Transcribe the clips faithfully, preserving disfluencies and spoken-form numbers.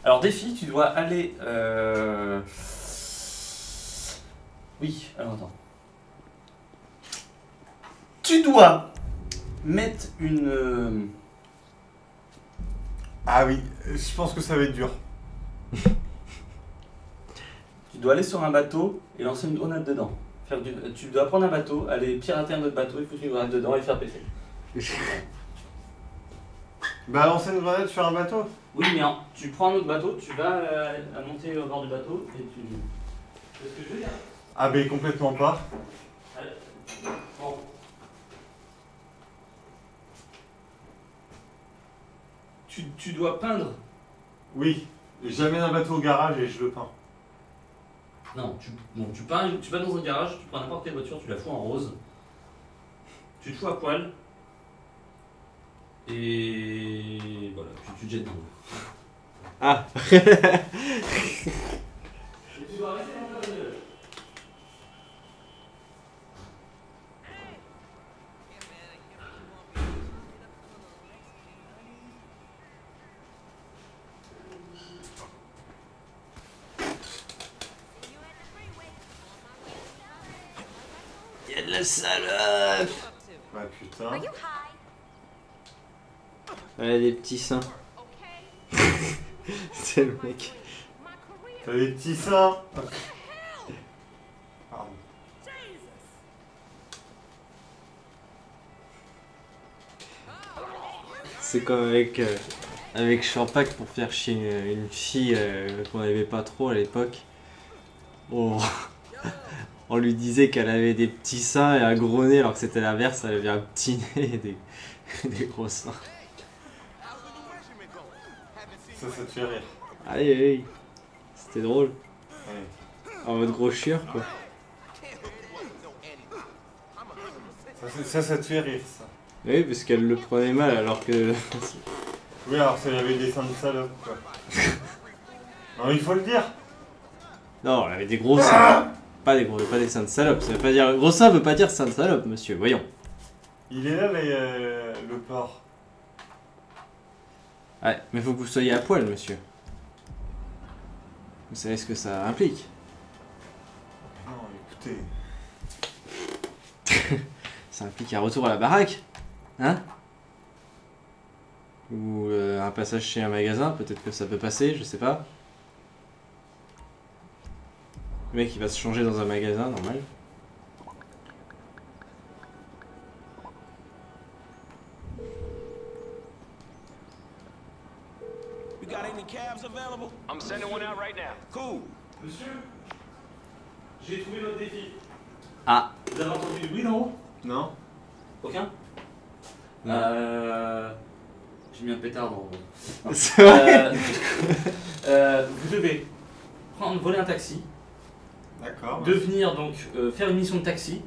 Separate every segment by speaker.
Speaker 1: Alors défi, tu dois aller... Euh... Oui, alors attends. Tu dois mettre une... Euh...
Speaker 2: Ah oui, je pense que ça va être dur.
Speaker 1: Tu dois aller sur un bateau et lancer une grenade dedans. Faire du... Tu dois prendre un bateau, aller pirater un autre bateau, et foutre une grenade dedans et le faire péter.
Speaker 2: Bah lancer une grenade sur un bateau.
Speaker 1: Oui, mais hein, tu prends un autre bateau, tu vas euh, à monter au bord du bateau et tu... C'est ce que je veux dire.
Speaker 2: Ah bah complètement pas.
Speaker 1: Allez. Bon. Tu, tu dois peindre.
Speaker 2: Oui, j'amène un bateau au garage et je le peins.
Speaker 1: Non, tu, bon, tu, peins, tu vas dans un garage, tu prends n'importe quelle voiture, tu la fous en rose. Tu te fous à poil. Et voilà, tu, tu te jettes dans l'eau.
Speaker 3: Ah.
Speaker 1: Et tu dois rester dans ta bagnole.
Speaker 3: Y'a de la salope.
Speaker 2: Bah putain.
Speaker 3: Ouais, des petits seins. C'est le mec.
Speaker 2: T'as des petits seins. Pardon.
Speaker 3: C'est comme avec, euh, avec Champagne pour faire chier une, une fille euh, qu'on n'aimait pas trop à l'époque. On, on lui disait qu'elle avait des petits seins et un gros nez alors que c'était l'inverse, elle avait un petit nez et des, des gros seins.
Speaker 2: Ça, ça te fait rire.
Speaker 3: Allez, allez. C'était drôle.
Speaker 2: Ouais.
Speaker 3: En mode gros chieur quoi.
Speaker 2: Ça, ça, ça, ça te fait rire ça.
Speaker 3: Oui, parce qu'elle le prenait mal alors que...
Speaker 2: Oui, alors ça avait des seins de salope quoi. Non, il faut le dire.
Speaker 3: Non, elle avait des gros seins. Pas des gros, pas des seins de salope. Ça veut pas dire... Gros seins veut pas dire seins de salope, monsieur. Voyons.
Speaker 2: Il est là les, euh, le porc.
Speaker 3: Ouais, mais faut que vous soyez à poil, monsieur. Vous savez ce que ça implique.
Speaker 2: Non, écoutez.
Speaker 3: Ça implique un retour à la baraque. Hein? Ou euh, un passage chez un magasin, peut-être que ça peut passer, je sais pas. Le mec il va se changer dans un magasin, normal.
Speaker 4: You got any cabs available? I'm sending one out right now. Cool.
Speaker 1: Monsieur, j'ai trouvé votre défi.
Speaker 3: Ah.
Speaker 1: Vous avez entendu du bruit d'en haut?
Speaker 2: Non.
Speaker 1: Aucun?
Speaker 3: Non.
Speaker 1: Euh... J'ai mis un pétard dans... Non.
Speaker 3: C'est vrai.
Speaker 1: Euh, euh, vous devez prendre, voler un taxi,
Speaker 2: D'accord.
Speaker 1: devenir donc euh, faire une mission de taxi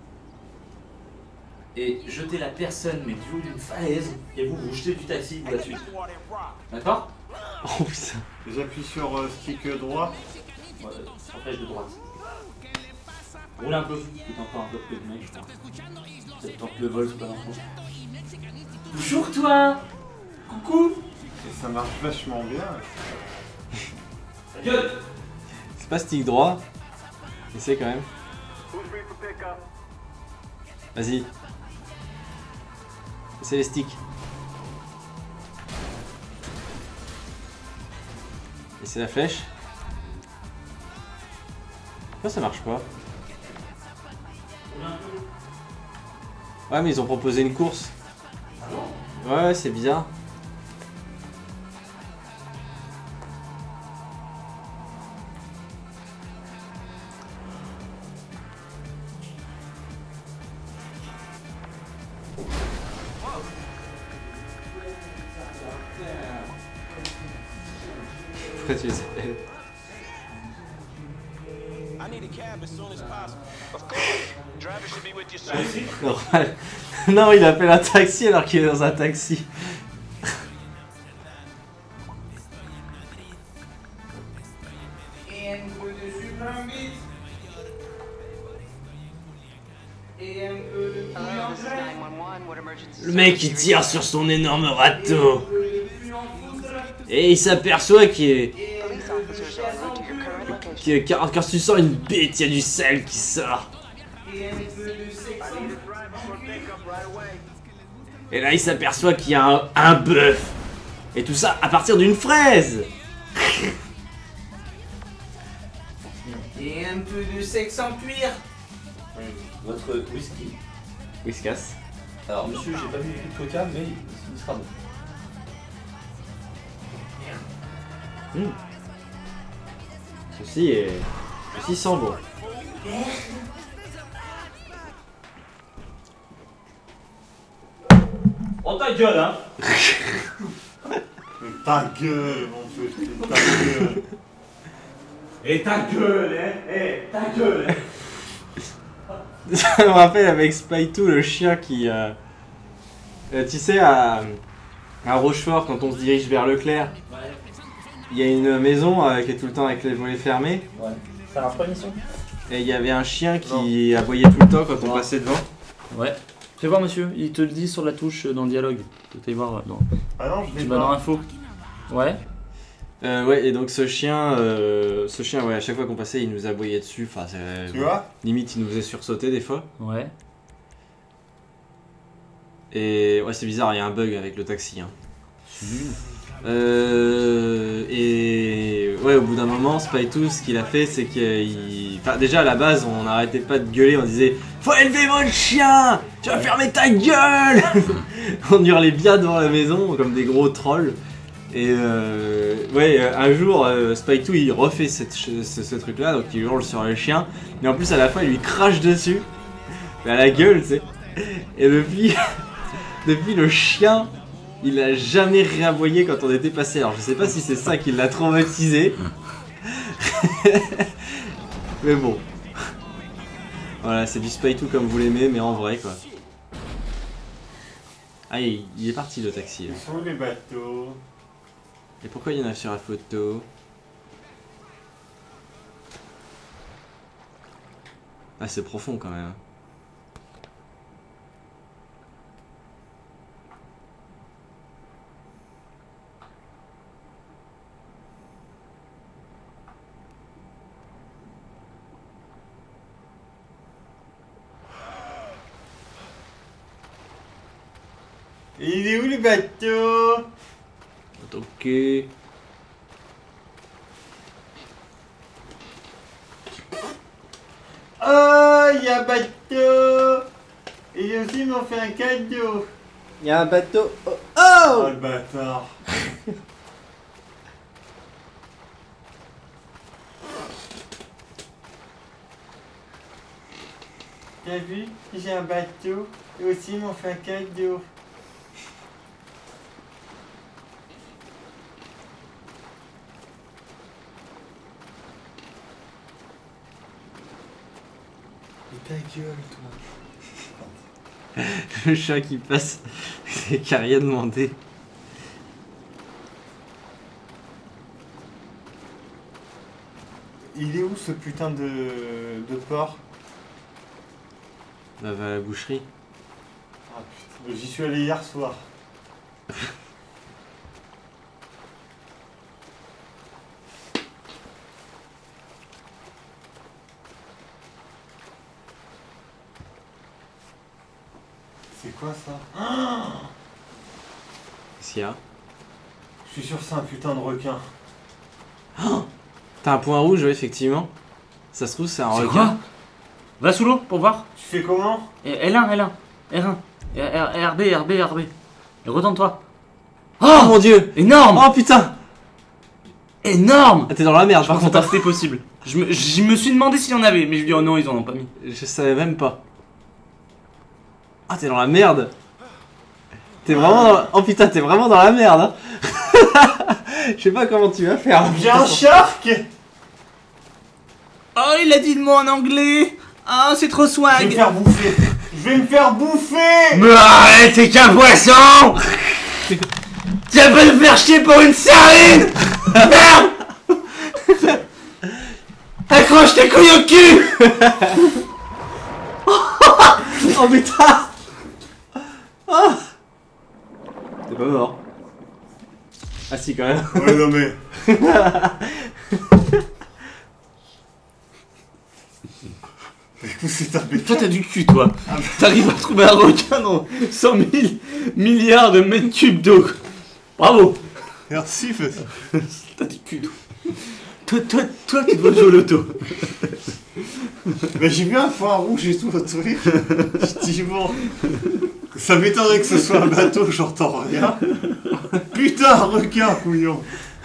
Speaker 1: et jeter la personne mais du haut d'une falaise et vous vous jetez du taxi vous la suite. D'accord?
Speaker 3: Oh putain.
Speaker 2: J'appuie sur euh, stick droit.
Speaker 1: Ouais, sur flèche de droite. Roule un peu, c'est encore un peu plus de mec je crois. C'est tant que le vol c'est pas l'info. Bonjour toi. Coucou.
Speaker 2: Et ça marche vachement bien.
Speaker 1: Ta gueule.
Speaker 3: C'est pas stick droit. Essaye quand même. Vas-y. C'est les sticks. Et c'est la flèche. Pourquoi ça marche pas? Ouais mais ils ont proposé une course. Ouais, ouais c'est bizarre. Pourquoi tu les appelles?
Speaker 4: I need a cab as soon as possible. Of course. Driver should be with you soon.
Speaker 3: Normal. Non, il appelle un taxi alors qu'il est dans un taxi.
Speaker 1: Et un peu de sucre en bite. Et un peu de poulet en grain.
Speaker 3: Le mec il tire sur son énorme râteau. Et Et il s'aperçoit qu'il est...
Speaker 5: Police officers are en route to your current location.
Speaker 3: qu'il est- Quand, quand tu sens une bête, il y a du sel qui sort. Et là il s'aperçoit qu'il y a un, un bœuf. Et tout ça à partir d'une fraise.
Speaker 6: Et un peu de sexe en cuir.
Speaker 1: Votre whisky.
Speaker 3: Whiskas.
Speaker 1: Alors, monsieur, j'ai pas vu de coca, mais il sera bon.
Speaker 3: Mmh. Ceci est... Ceci sent bon.
Speaker 1: Oh ta gueule, hein.
Speaker 2: Ta gueule, mon petit, ta gueule.
Speaker 1: Et ta gueule, hein. Eh, ta gueule, hein.
Speaker 3: Ça me rappelle avec Spytou, le chien qui... Euh, euh, tu sais, à, à Rochefort, quand on se dirige vers Leclerc,
Speaker 1: Ouais.
Speaker 3: il y a une maison euh, qui est tout le temps avec les volets fermés.
Speaker 1: Ouais. Ça marche pas, mission?
Speaker 3: Et il y avait un chien qui aboyait tout le temps quand on
Speaker 1: Ouais.
Speaker 3: passait devant.
Speaker 1: Ouais. Fais voir, monsieur, il te le dit sur la touche dans le dialogue. Tu peux voir dans,
Speaker 2: Ah non, je l'ai
Speaker 1: tu vas dans
Speaker 2: pas.
Speaker 1: info. Ouais.
Speaker 3: Euh, ouais, et donc ce chien, euh, ce chien, ouais, à chaque fois qu'on passait, il nous aboyait dessus. Enfin, c'est-
Speaker 2: Tu vois?
Speaker 3: limite, il nous faisait sursauter des fois.
Speaker 1: Ouais.
Speaker 3: Et ouais, c'est bizarre, il y a un bug avec le taxi. Hein.
Speaker 1: C'est nul.
Speaker 3: Euh, et ouais, au bout d'un moment, Spytou, ce qu'il a fait, c'est qu'il... Enfin, déjà à la base, on n'arrêtait pas de gueuler, on disait « Faut élever votre chien! Tu vas fermer ta gueule !» On hurlait bien devant la maison, comme des gros trolls. Et euh, ouais, un jour, euh, Spytou, il refait cette ch- ce, ce truc-là, donc il hurle sur le chien. Mais en plus, à la fin, il lui crache dessus. Mais à la gueule, tu sais. Et depuis, depuis le chien... Il a jamais réaboyé quand on était passé. Alors je sais pas si c'est ça qui l'a traumatisé. Mais bon. Voilà, c'est du Spytou comme vous l'aimez, mais en vrai quoi. Ah, il, il est parti le taxi. Là.
Speaker 2: Ils sont où les bateaux?
Speaker 3: Et pourquoi il y en a sur la photo? Ah, c'est profond quand même.
Speaker 2: Et il est où le bateau?
Speaker 3: Ok.
Speaker 2: Oh, il y a un bateau. Et aussi, ils m'ont fait un cadeau.
Speaker 3: Il y a un bateau. Oh,
Speaker 2: Oh, le bâtard. T'as vu? J'ai un bateau. Et aussi, ils m'ont fait un cadeau. Et ta gueule, toi.
Speaker 3: Le chat qui passe, c'est qui a rien demandé.
Speaker 2: Il est où ce putain de, de porc?
Speaker 3: Bah, va à la boucherie.
Speaker 2: Ah putain, j'y suis allé hier soir. C'est quoi ça?
Speaker 3: Qu'est-ce qu'il y a?
Speaker 2: Je suis sûr que c'est un putain de requin.
Speaker 3: T'as un point rouge, ouais, effectivement. Ça se trouve, c'est un
Speaker 1: C'est
Speaker 3: requin.
Speaker 1: quoi? Va sous l'eau pour voir.
Speaker 2: Tu fais comment?
Speaker 1: Et L un, L un, R un, R- RB, RB, RB. Et retourne-toi.
Speaker 3: Oh
Speaker 1: Oh,
Speaker 3: mon dieu!
Speaker 1: énorme!
Speaker 3: Oh putain!
Speaker 1: Énorme!
Speaker 3: Ah, t'es dans la merde,
Speaker 1: Je
Speaker 3: par
Speaker 1: pensais
Speaker 3: contre.
Speaker 1: pas que c'était possible. Je me, je me suis demandé s'il y en avait, mais je lui dis oh non, ils en ont pas mis.
Speaker 3: Je savais même pas. Ah, t'es dans la merde! T'es vraiment dans la... Oh putain, t'es vraiment dans la merde, hein. Je sais pas comment tu vas faire.
Speaker 2: J'ai un shark!
Speaker 1: Oh, il a dit le mot en anglais! Ah, c'est trop
Speaker 2: Je vais me
Speaker 1: swag!
Speaker 2: faire bouffer! Je vais me faire bouffer!
Speaker 1: Mais arrête, t'es qu'un poisson! Tu vas pas me faire chier pour une sardine! Merde! Accroche tes couilles au cul!
Speaker 3: Oh putain! Oh. T'es pas mort. Ah merci quand même.
Speaker 2: Ouais, non mais. Écoute, c'est tapé.
Speaker 1: Toi t'as du cul toi. T'arrives à trouver un requin dans cent mille milliards de mètres cubes d'eau. Bravo.
Speaker 2: Merci, fais ça.
Speaker 1: T'as du cul toi. Toi, toi, toi tu dois jouer au loto.
Speaker 2: Mais j'ai bien un point rouge et tout le truc. Je dis bon. Ça m'étonnerait que ce soit un bateau, j'entends rien. Putain, un requin, couillon.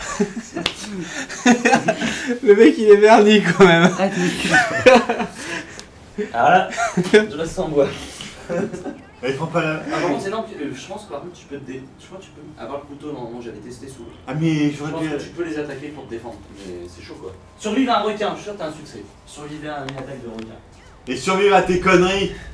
Speaker 3: Le mec il est verni quand même.
Speaker 1: Ah, t'as du cul. Alors là, je la sens boire.
Speaker 2: Elle prend pas la.
Speaker 1: Ah, par contre, c'est non, euh, je pense que par contre, tu peux te dé... je crois que tu peux avoir le couteau, normalement, j'avais testé sous.
Speaker 2: Ah, mais
Speaker 1: Je
Speaker 2: j'aurais
Speaker 1: pense
Speaker 2: dû.
Speaker 1: que tu peux les attaquer pour te défendre, mais c'est chaud quoi. Survivre à un requin, je suis sûr que t'as un succès. Survivre à une attaque de requin.
Speaker 2: Et survivre à tes conneries.